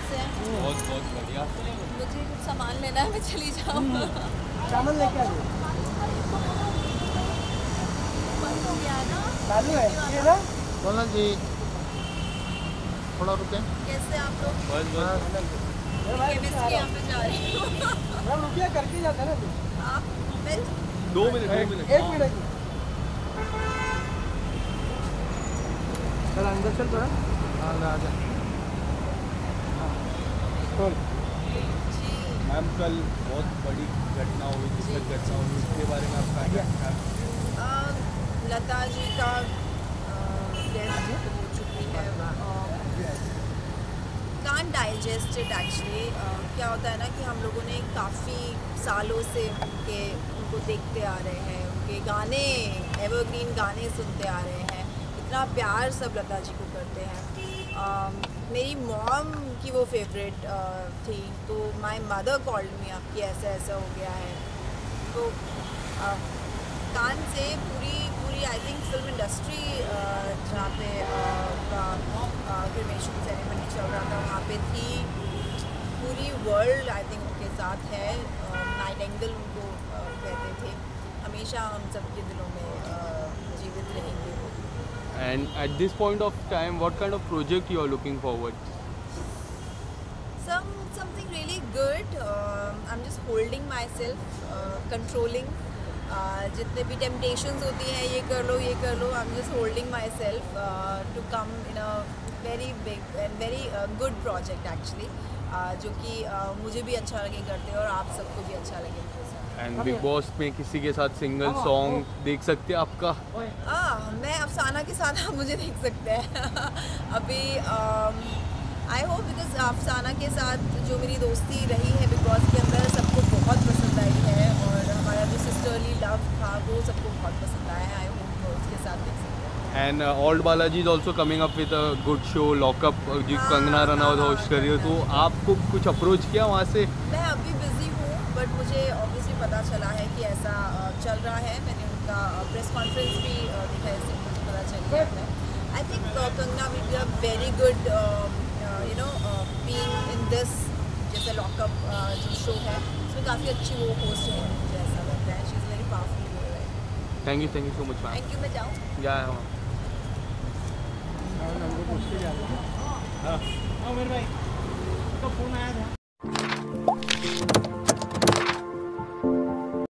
कैसे हैं? बहुत बहुत बढ़िया। मुझे कुछ सामान लेना है, मैं चली जाऊँ। सामान लेके आ जाओ। बंद हो गया ना? चालू है ये ना। बोला जी, थोड़ा रुके। कैसे आप लोग? बस बस। केमिस्ट के यहाँ पे जा रही हूँ। मैम रुकिए, करके जाता है ना तू। आप मैं 2 मिनट 2 मिनट। एक मिनट। चल अंदर चल थोड़ा। हाँ आ जा। खोल। जी मैम कल बहुत बड़ी घटना हुई, दुखद घटना हुई, उसके बारे में आपका क्या ख्याल? लता जी का डेथ हो चुकी है। Can't digest it actually. क्या होता है ना कि हम लोगों ने काफ़ी सालों से उनको देखते आ रहे हैं, उनके गाने, एवरग्रीन गाने सुनते आ रहे हैं, इतना प्यार सब लता जी को करते हैं। मेरी मॉम की वो फेवरेट थी, तो माय मदर कॉल्ड मी आपकी ऐसा ऐसा हो गया है। तो कान से पूरी आई थिंक फिल्म इंडस्ट्री जहाँ पे क्रिमेशन सेरेमनी चल रहा था वहाँ पे थी, पूरी वर्ल्ड आई थिंक उनके साथ है। नाइट एंगल उनको कहते थे, हमेशा हम सबके दिलों में जीवित रहेंगे वो। And at this point of time, what kind of project you are looking forward? Something really good. I'm just holding myself, controlling. जितने भी temptations होती हैं, ये कर लो I'm just holding myself to come in a very big and very good project actually, जो कि मुझे भी अच्छा लगे करते और आप सबको भी अच्छा लगे मेरे साथ। And Big Boss में किसी के साथ सिंगल सॉन्ग देख सकते हैं आपका? मैं अफसाना के साथ आप मुझे देख सकते हैं। अभी आई होप, बिकॉज अफसाना के साथ जो मेरी दोस्ती रही है बिग बॉस के अंदर सबको बहुत पसंद आई है, और हमारा जो सिस्टरली लव था वो सबको बहुत पसंद आया है। आई होप उसके साथ देख सकते हैं। And Old Balaji is also coming up with a good show, Lockup, जो कंगना रनौत होस्ट कर रही हो, तो आपको कुछ अप्रोच किया वहाँ से? मैं अभी बिजी हूँ, बट मुझे ऑब्वियसली पता चला है कि ऐसा चल रहा है। मैंने उनका प्रेस कॉन्फ्रेंस भी देखा है, इससे मुझे पता चल गया है। I think Kangana will be a very good being in this, जैसे लॉकअप जो शो है उसमें काफ़ी अच्छी वो होस्ट है, मुझे ऐसा लगता है। She is very powerful. Thank you so much ma'am. Thank you. मैं जाऊँ? या हमको पूछ के जा रहे हैं। हाँ मेरे भाई, तो फोन आया